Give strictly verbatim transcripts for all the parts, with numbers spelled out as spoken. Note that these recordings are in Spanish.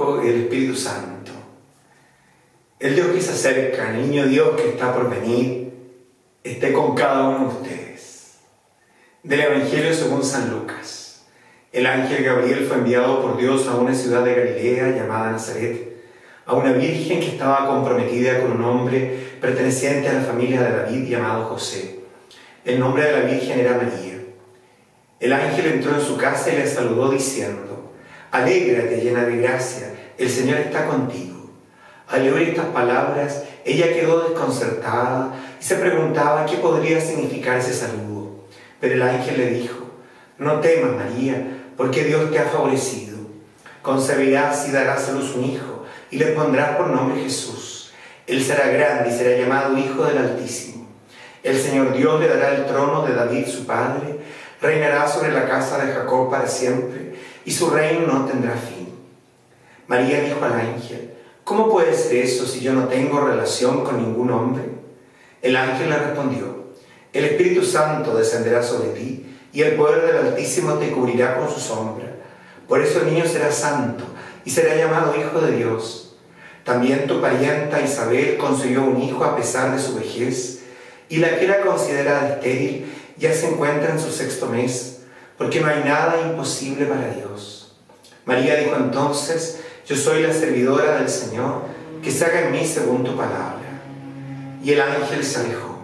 Hijo y del Espíritu Santo. El Dios que se acerca, el niño Dios que está por venir, esté con cada uno de ustedes. Del Evangelio según San Lucas. El ángel Gabriel fue enviado por Dios a una ciudad de Galilea llamada Nazaret, a una virgen que estaba comprometida con un hombre perteneciente a la familia de David llamado José. El nombre de la virgen era María. El ángel entró en su casa y le saludó diciendo: «Alégrate, llena de gracia, el Señor está contigo». Al oír estas palabras, ella quedó desconcertada y se preguntaba qué podría significar ese saludo. Pero el ángel le dijo: «No temas, María, porque Dios te ha favorecido. Concebirás y darás a luz un hijo, y le pondrás por nombre Jesús. Él será grande y será llamado Hijo del Altísimo. El Señor Dios le dará el trono de David su padre, reinará sobre la casa de Jacob para siempre, y su reino no tendrá fin». María dijo al ángel: «¿Cómo puede ser eso si yo no tengo relación con ningún hombre?». El ángel le respondió: «El Espíritu Santo descenderá sobre ti, y el poder del Altísimo te cubrirá con su sombra. Por eso el niño será santo, y será llamado Hijo de Dios. También tu parienta Isabel concibió un hijo a pesar de su vejez, y la que era considerada estéril ya se encuentra en su sexto mes, porque no hay nada imposible para Dios». María dijo entonces: «Yo soy la servidora del Señor, que se haga en mí según tu palabra». Y el ángel se alejó.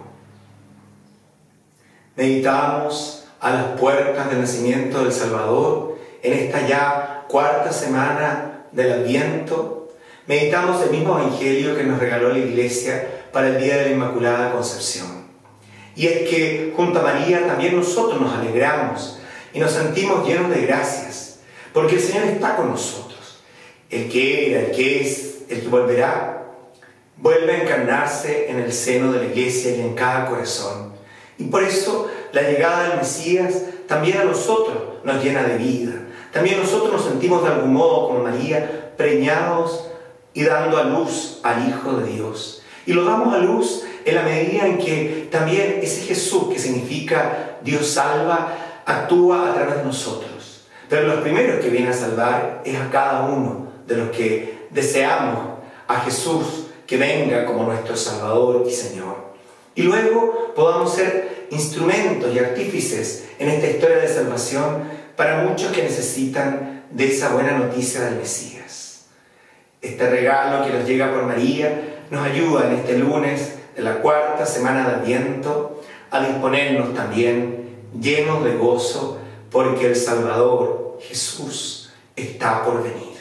Meditamos a las puertas del nacimiento del Salvador en esta ya cuarta semana del Adviento. Meditamos el mismo Evangelio que nos regaló la Iglesia para el Día de la Inmaculada Concepción. Y es que junto a María también nosotros nos alegramos y nos sentimos llenos de gracias, porque el Señor está con nosotros. El que era, el que es, el que volverá, vuelve a encarnarse en el seno de la Iglesia y en cada corazón. Y por eso la llegada del Mesías también a nosotros nos llena de vida. También nosotros nos sentimos de algún modo, como María, preñados y dando a luz al Hijo de Dios. Y lo damos a luz en la medida en que también ese Jesús, que significa Dios salva, actúa a través de nosotros. Pero los primeros que viene a salvar es a cada uno de los que deseamos a Jesús que venga como nuestro Salvador y Señor. Y luego podamos ser instrumentos y artífices en esta historia de salvación para muchos que necesitan de esa buena noticia del Mesías. Este regalo que nos llega por María nos ayuda en este lunes de la cuarta semana de Adviento a disponernos también llenos de gozo, porque el Salvador, Jesús, está por venir.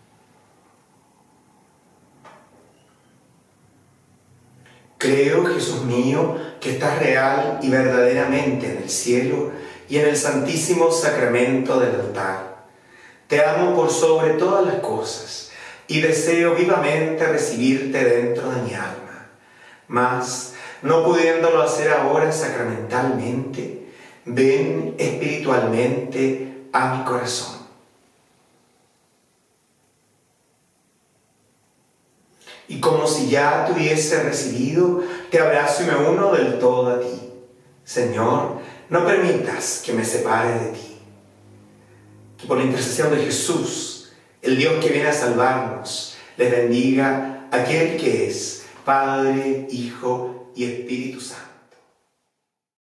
Creo, Jesús mío, que estás real y verdaderamente en el cielo y en el santísimo sacramento del altar. Te amo por sobre todas las cosas y deseo vivamente recibirte dentro de mi alma. Mas, no pudiéndolo hacer ahora sacramentalmente, ven espiritualmente a mi corazón. Y como si ya te hubiese recibido, te abrazo y me uno del todo a ti. Señor, no permitas que me separe de ti. Que por la intercesión de Jesús, el Dios que viene a salvarnos, les bendiga aquel que es Padre, Hijo y Espíritu Santo.